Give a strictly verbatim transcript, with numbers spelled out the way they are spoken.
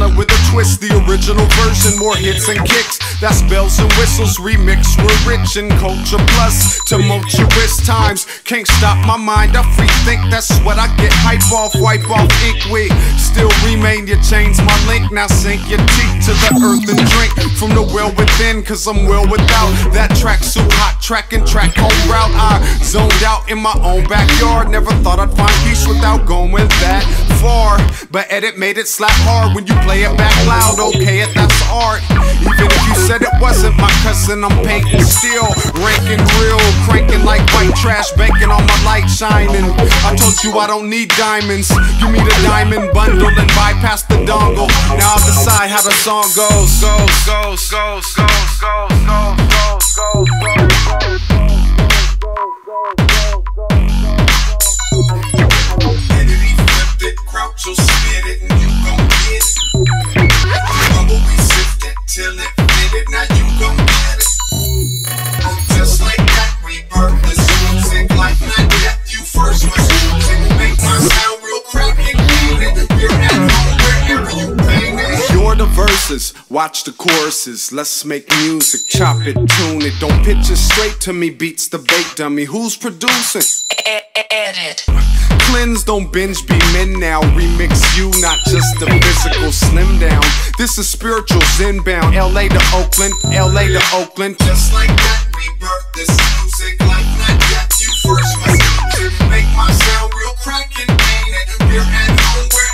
Talent with a twist, the original version, more hits and kicks. That's bells and whistles, remix. We're rich in culture plus tumultuous times. Can't stop my mind, I free think. That's what I get hype off, wipe off ink. We still remain, you change my link. Now sink your teeth to the earth and drink from the well within, cause I'm well without. That track so hot, track and track home route. I zoned out in my own backyard. Never thought I'd find peace without going that far. But edit made it slap hard when you play it back loud. Okay, it that's art. Even if you said it wasn't my cousin, I'm painting still. Ranking real, cranking like white trash, banking on my light shining. I told you I don't need diamonds. Give me the diamond bundle and bypass the dongle. Now I'll decide how the song goes. Goes, goes, goes, goes, goes, goes, goes, goes, goes. Crouch or spit it and you gon' get it. Rumble, we sift it till it fit it. Now you gon' get it. Just like that, rebirth this music. Like not death, you first was music. Make my sound real crackin', ain't it? You're at home wherever you paint it. You're the verses, watch the choruses. Let's make music, chop it, tune it. Don't pitch it straight to me, beats the bait dummy. Who's producing? Edit. Cleanse, don't binge, be men now. Remix you, not just the physical slim down. This is spiritual zen bound. L A to Oakland, L A to Oakland. Just like that, rebirth this music. Like not yet, you first was music. Make my sound real crackin', ain't it? We're at home where